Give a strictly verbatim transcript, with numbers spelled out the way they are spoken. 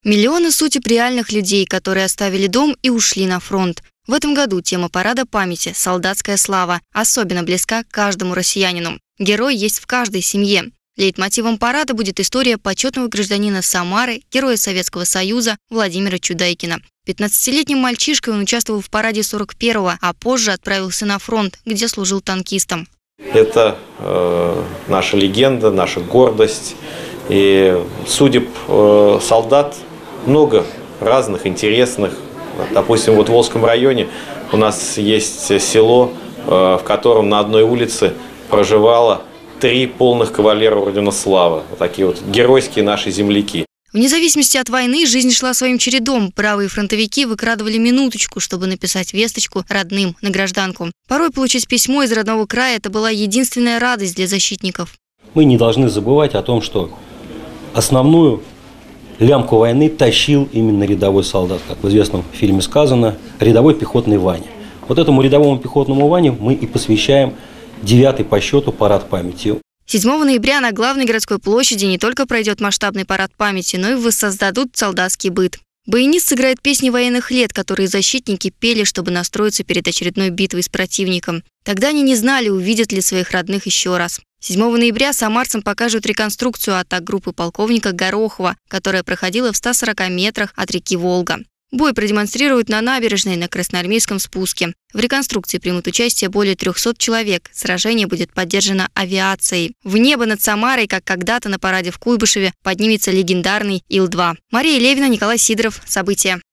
Миллионы судеб реальных людей, которые оставили дом и ушли на фронт. В этом году тема парада памяти «Солдатская слава» особенно близка каждому россиянину. Герой есть в каждой семье. Лейтмотивом парада будет история почетного гражданина Самары, героя Советского Союза Владимира Чудайкина. пятнадцатилетним мальчишкой он участвовал в параде сорок первого, а позже отправился на фронт, где служил танкистом. Это э, наша легенда, наша гордость. И судеб э, солдат много разных, интересных. Допустим, вот в Волжском районе у нас есть село, э, в котором на одной улице проживало три полных кавалера Ордена Славы. Вот такие вот геройские наши земляки. Вне зависимости от войны жизнь шла своим чередом. Бравые фронтовики выкрадывали минуточку, чтобы написать весточку родным на гражданку. Порой получить письмо из родного края – это была единственная радость для защитников. Мы не должны забывать о том, что основную лямку войны тащил именно рядовой солдат. Как в известном фильме сказано, рядовой пехотный Ваня. Вот этому рядовому пехотному Ване мы и посвящаем девятый по счету парад памяти. седьмого ноября на главной городской площади не только пройдет масштабный парад памяти, но и воссоздадут солдатский быт. Баянист сыграет песни военных лет, которые защитники пели, чтобы настроиться перед очередной битвой с противником. Тогда они не знали, увидят ли своих родных еще раз. седьмого ноября самарцам покажут реконструкцию атак группы полковника Горохова, которая проходила в ста сорока метрах от реки Волга. Бой продемонстрируют на набережной на Красноармейском спуске. В реконструкции примут участие более трёхсот человек. Сражение будет поддержано авиацией. В небо над Самарой, как когда-то на параде в Куйбышеве, поднимется легендарный Ил два. Мария Левина, Николай Сидоров. События.